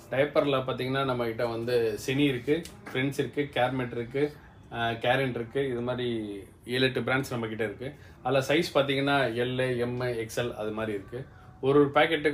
டயப்பரில் பார்த்தீங்கன்னா நம்மக்கிட்ட வந்து செனி இருக்குது, ஃப்ரெண்ட்ஸ் இருக்குது, கேர்மெட் இருக்குது, கேரன் இருக்குது. இது மாதிரி 7-8 பிராண்ட்ஸ் நம்மக்கிட்ட இருக்குது. அதில் சைஸ் பார்த்தீங்கன்னா எல், எம், எக்ஸ்எல் அது மாதிரி இருக்குது. ஒரு பேக்கெட்டுக்கு